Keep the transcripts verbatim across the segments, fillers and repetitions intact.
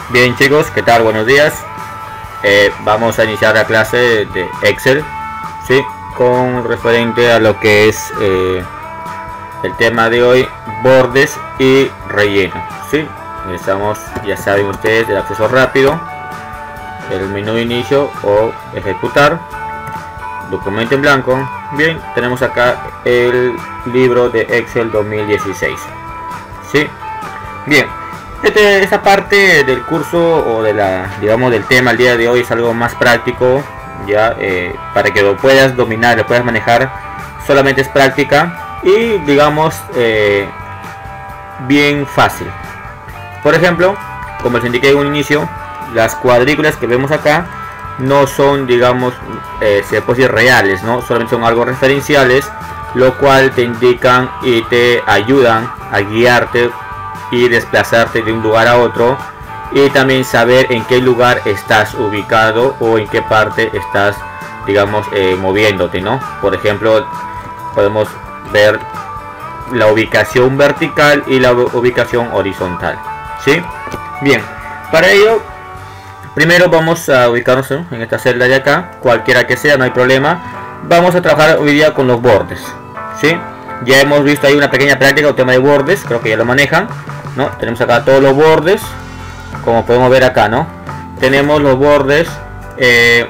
Bien chicos, ¿qué tal? Buenos días. Eh, vamos a iniciar la clase de Excel, ¿sí? Con referente a lo que es eh, el tema de hoy, bordes y relleno, ¿sí? Estamos, ya saben ustedes, el acceso rápido, el menú de inicio o ejecutar, documento en blanco. Bien, tenemos acá el libro de Excel dos mil dieciséis, ¿sí? Bien. Este, esta parte del curso o de la, digamos, del tema el día de hoy es algo más práctico, ya eh, para que lo puedas dominar, lo puedas manejar. Solamente es práctica y digamos eh, bien fácil. Por ejemplo, como les indiqué en un inicio, las cuadrículas que vemos acá no son, digamos, eh, se puede decir reales, no, solamente son algo referenciales, lo cual te indican y te ayudan a guiarte y desplazarte de un lugar a otro, y también saber en qué lugar estás ubicado o en qué parte estás, digamos, eh, moviéndote, ¿no? Por ejemplo, podemos ver la ubicación vertical y la ubicación horizontal, ¿sí? Bien, para ello primero vamos a ubicarnos en esta celda de acá, cualquiera que sea, no hay problema. Vamos a trabajar hoy día con los bordes, ¿sí? Ya hemos visto ahí una pequeña práctica, el tema de bordes, creo que ya lo manejan, ¿no? Tenemos acá todos los bordes, como podemos ver acá, ¿no? Tenemos los bordes eh,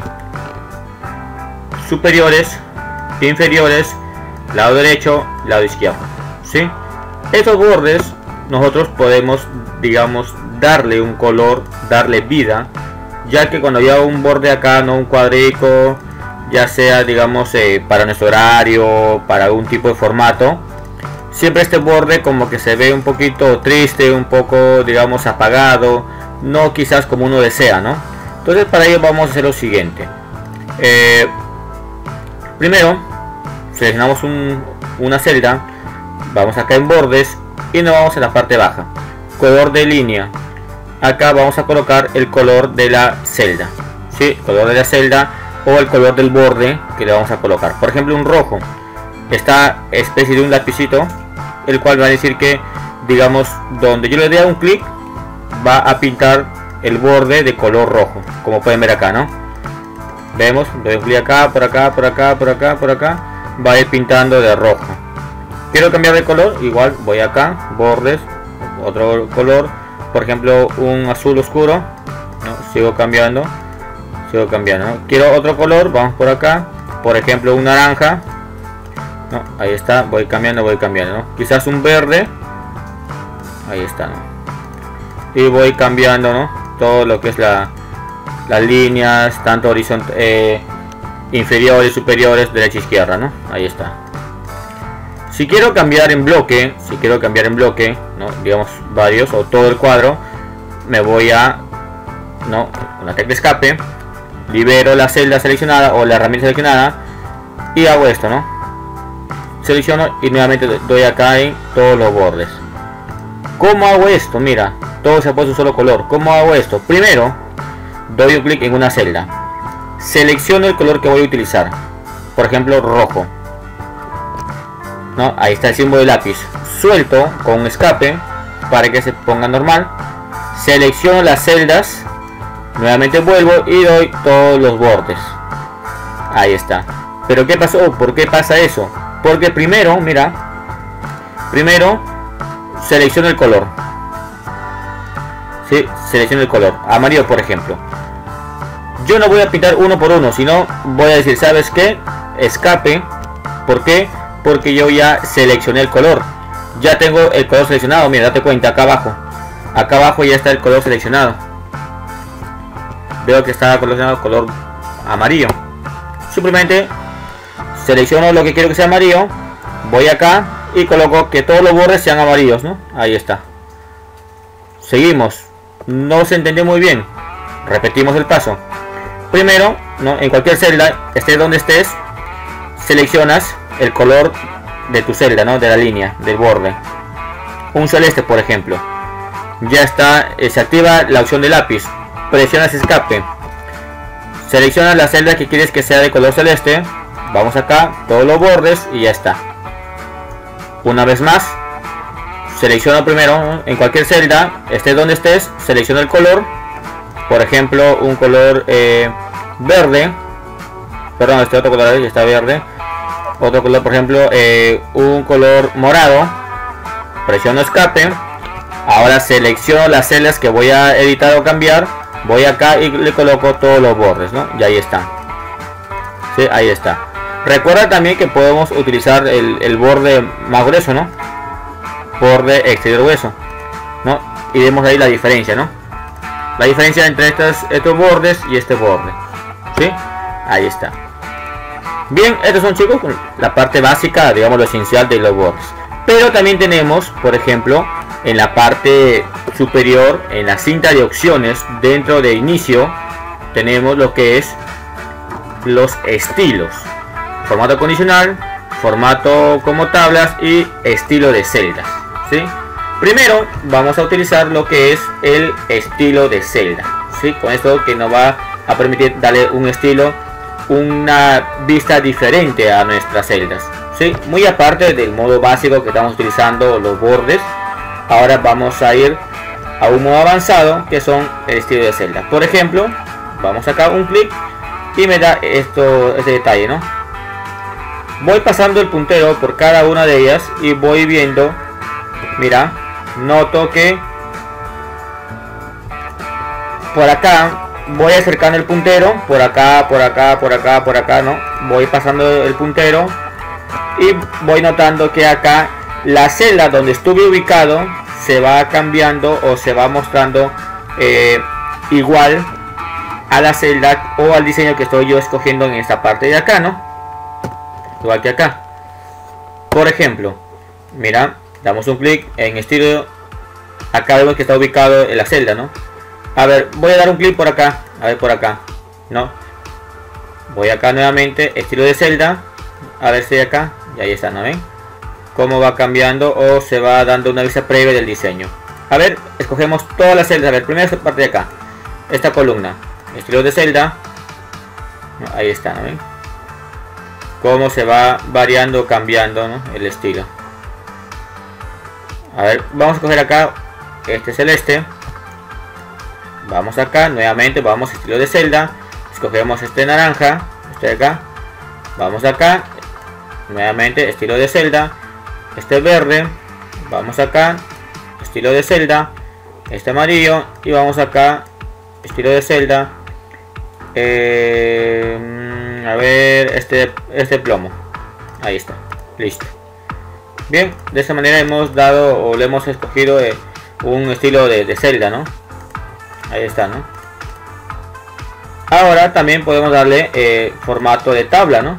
superiores, inferiores, lado derecho, lado izquierdo, ¿sí? Estos bordes nosotros podemos, digamos, darle un color, darle vida, ya que cuando haya un borde acá, no, un cuadrico, ya sea, digamos, eh, para nuestro horario, para algún tipo de formato, siempre este borde como que se ve un poquito triste, un poco, digamos, apagado, no quizás como uno desea, ¿no? Entonces para ello vamos a hacer lo siguiente. Eh, primero seleccionamos un, una celda, vamos acá en bordes y nos vamos a la parte baja, color de línea. Acá vamos a colocar el color de la celda, ¿sí? Color de la celda o el color del borde que le vamos a colocar. Por ejemplo, un rojo, esta especie de un lapicito, el cual va a decir que, digamos, donde yo le dé un clic va a pintar el borde de color rojo, como pueden ver acá, ¿no? Vemos, le doy un clic acá, por acá, por acá, por acá, por acá, va a ir pintando de rojo. Quiero cambiar de color, igual voy acá, bordes, otro color, por ejemplo un azul oscuro, ¿no? Sigo cambiando, sigo cambiando, ¿no? Quiero otro color, vamos por acá, por ejemplo un naranja, ¿no? Ahí está, voy cambiando, voy cambiando, ¿no? Quizás un verde, ahí está, ¿no? Y voy cambiando, ¿no? Todo lo que es la, las líneas, tanto horizontal, eh, inferiores, superiores, derecha, izquierda, ¿no? Ahí está. Si quiero cambiar en bloque, si quiero cambiar en bloque, ¿no? Digamos varios o todo el cuadro, me voy a, ¿no? Con la tecla escape, libero la celda seleccionada o la herramienta seleccionada y hago esto, ¿no? Selecciono y nuevamente doy acá en todos los bordes. ¿Cómo hago esto? Mira, todo se ha puesto un solo color. ¿Cómo hago esto? Primero doy un clic en una celda, selecciono el color que voy a utilizar, por ejemplo rojo, ¿no? Ahí está el símbolo de lápiz, suelto con un escape para que se ponga normal, selecciono las celdas, nuevamente vuelvo y doy todos los bordes. Ahí está. Pero ¿qué pasó? ¿Por qué pasa eso? Porque primero, mira, primero selecciono el color, ¿sí? Selecciono el color amarillo, por ejemplo. Yo no voy a pintar uno por uno, sino voy a decir, ¿sabes qué? Escape. ¿Por qué? Porque yo ya seleccioné el color, ya tengo el color seleccionado. Mira, date cuenta, acá abajo, acá abajo ya está el color seleccionado. Veo que está seleccionado color amarillo. Simplemente selecciono lo que quiero que sea amarillo, voy acá y coloco que todos los bordes sean amarillos, ¿no? Ahí está. Seguimos. No se entendió muy bien. Repetimos el paso. Primero, ¿no? En cualquier celda, estés donde estés, seleccionas el color de tu celda, ¿no? De la línea, del borde. Un celeste, por ejemplo. Ya está, eh, se activa la opción de lápiz. Presionas escape. Seleccionas la celda que quieres que sea de color celeste. Vamos acá, todos los bordes y ya está. Una vez más, selecciono primero, ¿no? En cualquier celda, estés donde estés, selecciono el color por ejemplo, un color eh, verde, perdón, este otro color está verde, otro color, por ejemplo, eh, un color morado, presiono escape, ahora selecciono las celdas que voy a editar o cambiar, voy acá y le coloco todos los bordes, ¿no? Y ahí está. Sí, ahí está. Recuerda también que podemos utilizar el, el borde más grueso, ¿no? Borde exterior grueso, ¿no? Y vemos ahí la diferencia, ¿no? La diferencia entre estas, estos bordes y este borde, ¿sí? Ahí está. Bien, estos son, chicos, la parte básica, digamos, lo esencial de los bordes. Pero también tenemos, por ejemplo, en la parte superior, en la cinta de opciones, dentro de inicio, tenemos lo que es los estilos. Formato condicional, formato como tablas y estilo de celdas, ¿sí? Primero vamos a utilizar lo que es el estilo de celda, ¿sí? Con esto que nos va a permitir darle un estilo, una vista diferente a nuestras celdas, ¿sí? Muy aparte del modo básico que estamos utilizando, los bordes, ahora vamos a ir a un modo avanzado que son el estilo de celda. Por ejemplo, vamos acá, un clic y me da esto, este detalle, ¿no? Voy pasando el puntero por cada una de ellas y voy viendo, mira, noto que por acá voy acercando el puntero, por acá, por acá, por acá, por acá, ¿no? Voy pasando el puntero y voy notando que acá la celda donde estuve ubicado se va cambiando o se va mostrando eh, igual a la celda o al diseño que estoy yo escogiendo en esta parte de acá, ¿no? Igual que acá. Por ejemplo, mira, damos un clic en estilo, acá vemos que está ubicado en la celda, ¿no? A ver, voy a dar un clic por acá, a ver por acá, ¿no? Voy acá nuevamente, estilo de celda, a ver si acá, y ahí está, ¿no ven? Cómo va cambiando o se va dando una vista previa del diseño. A ver, escogemos todas las celdas, a ver, primero esta parte de acá, esta columna, estilo de celda, ahí está, ¿no ven? Cómo se va variando, cambiando, ¿no? El estilo. A ver, vamos a coger acá este celeste. Vamos acá, nuevamente vamos a estilo de celda. Escogemos este naranja, este de acá. Vamos acá, nuevamente estilo de celda. Este verde, vamos acá, estilo de celda. Este amarillo y vamos acá, estilo de celda. Eh... A ver, este, este plomo. Ahí está, listo. Bien, de esta manera hemos dado o le hemos escogido eh, un estilo de, de celda, ¿no? Ahí está, ¿no? Ahora también podemos darle eh, formato de tabla, ¿no?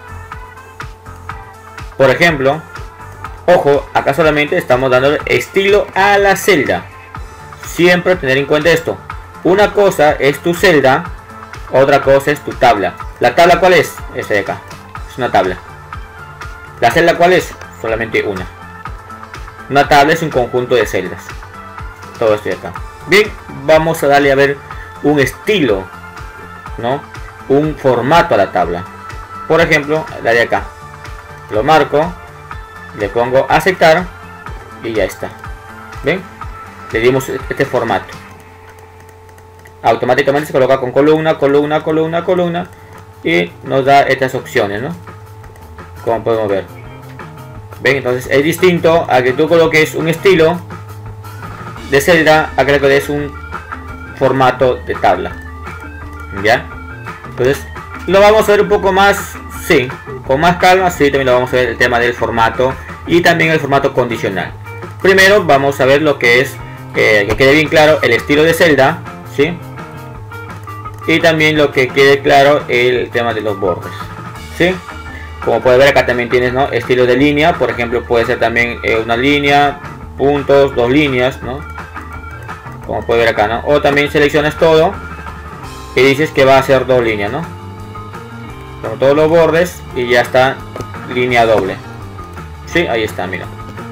Por ejemplo, ojo, acá solamente estamos dando estilo a la celda. Siempre tener en cuenta esto. Una cosa es tu celda, otra cosa es tu tabla. ¿La tabla cuál es? Esta de acá. Es una tabla. ¿La celda cuál es? Solamente una. Una tabla es un conjunto de celdas. Todo esto de acá. Bien, vamos a darle a ver un estilo, ¿no? Un formato a la tabla. Por ejemplo, la de acá. Lo marco. Le pongo aceptar. Y ya está. ¿Ven? Le dimos este formato. Automáticamente se coloca con columna, columna, columna, columna. Y nos da estas opciones, ¿no? Como podemos ver. Ven, entonces es distinto a que tú coloques un estilo de celda a que le coloques un formato de tabla. ¿Ya? Entonces lo vamos a ver un poco más, sí, con más calma, sí, también lo vamos a ver el tema del formato y también el formato condicional. Primero vamos a ver lo que es, eh, que quede bien claro el estilo de celda, ¿sí? Y también lo que quede claro el tema de los bordes, ¿sí? Como puedes ver acá también tienes, ¿no? Estilo de línea, por ejemplo puede ser también eh, una línea, puntos, dos líneas, ¿no? Como puedes ver acá, ¿no? O también seleccionas todo y dices que va a ser dos líneas, ¿no? Con todos los bordes y ya está línea doble, ¿sí? Ahí está, mira.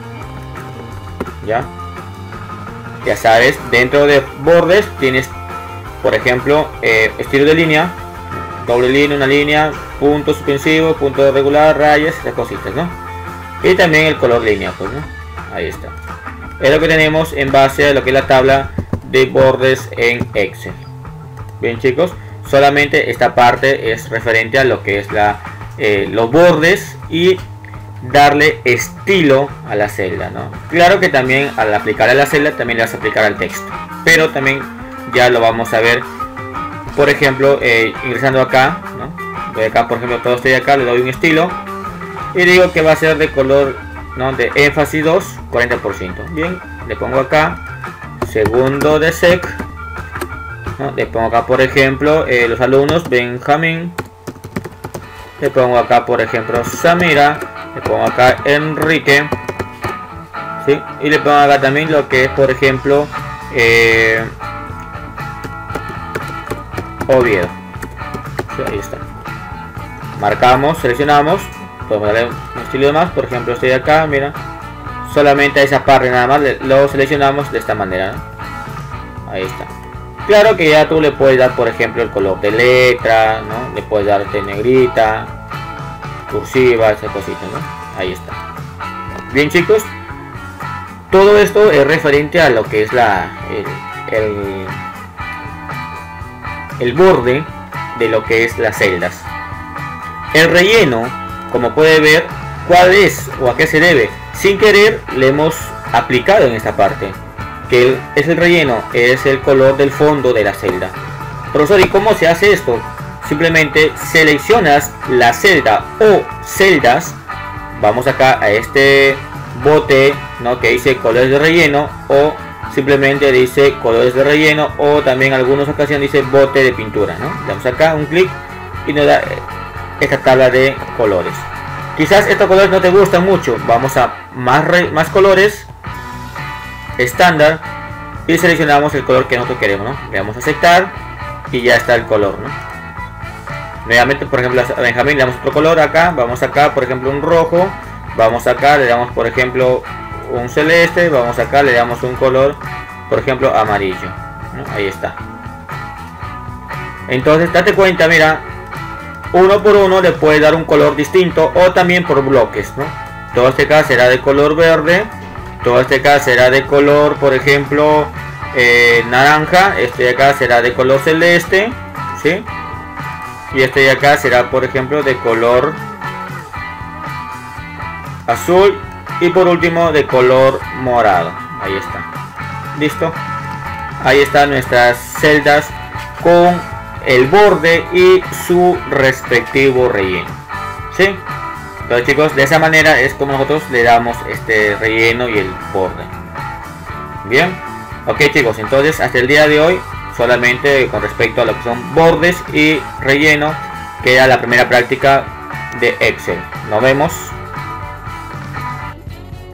Ya. Ya sabes, dentro de bordes tienes, por ejemplo, eh, estilo de línea, doble línea, una línea, punto suspensivo, punto regular, rayas, esas cositas, ¿no? Y también el color línea, pues, ¿no? Ahí está. Es lo que tenemos en base a lo que es la tabla de bordes en Excel. Bien chicos, solamente esta parte es referente a lo que es la eh, los bordes y darle estilo a la celda, ¿no? Claro que también al aplicar a la celda también le vas a aplicar al texto, pero también ya lo vamos a ver, por ejemplo, eh, ingresando acá, ¿no? Voy acá, por ejemplo, todo esto de acá, le doy un estilo y digo que va a ser de color, ¿no? De énfasis dos, cuarenta por ciento. Bien, le pongo acá segundo de sec, ¿no? Le pongo acá, por ejemplo, eh, los alumnos Benjamín, le pongo acá, por ejemplo, Samira, le pongo acá Enrique, ¿sí? Y le pongo acá también lo que es, por ejemplo, eh, Oviedo, ¿sí? Ahí está. Marcamos, seleccionamos, podemos darle un estilo de más, por ejemplo estoy acá, mira, solamente a esa parte nada más lo seleccionamos de esta manera, ¿no? Ahí está. Claro que ya tú le puedes dar, por ejemplo, el color de letra, ¿no? Le puedes darte negrita, cursiva, esas cositas, ¿no? Ahí está. Bien chicos, todo esto es referente a lo que es la el, el, el borde de lo que es las celdas. El relleno, como puede ver, ¿cuál es o a qué se debe? Sin querer le hemos aplicado en esta parte, que es el relleno, es el color del fondo de la celda. Profesor, ¿y cómo se hace esto? Simplemente seleccionas la celda o celdas, vamos acá a este bote, ¿no? Que dice colores de relleno, o simplemente dice colores de relleno, o también en algunas ocasiones dice bote de pintura, ¿no? Le damos acá un clic y nos da esta tabla de colores. Quizás estos colores no te gustan mucho, vamos a más, re, más colores estándar y seleccionamos el color que nosotros queremos, ¿no? Le damos a aceptar y ya está el color, ¿no? Nuevamente, por ejemplo, a Benjamín le damos otro color acá, vamos acá, por ejemplo, un rojo, vamos acá, le damos, por ejemplo, un celeste, vamos acá, le damos un color, por ejemplo, amarillo, ¿no? Ahí está. Entonces, date cuenta, mira, uno por uno le puede dar un color distinto o también por bloques, ¿no? Todo este caso será de color verde, todo este caso será de color, por ejemplo, eh, naranja, este de acá será de color celeste, ¿sí? Y este de acá será, por ejemplo, de color azul y por último de color morado. Ahí está. Listo. Ahí están nuestras celdas con el borde y su respectivo relleno, ¿sí? Entonces chicos, de esa manera es como nosotros le damos este relleno y el borde. Bien, ok chicos, entonces hasta el día de hoy solamente con respecto a lo que son bordes y relleno queda la primera práctica de Excel. Nos vemos.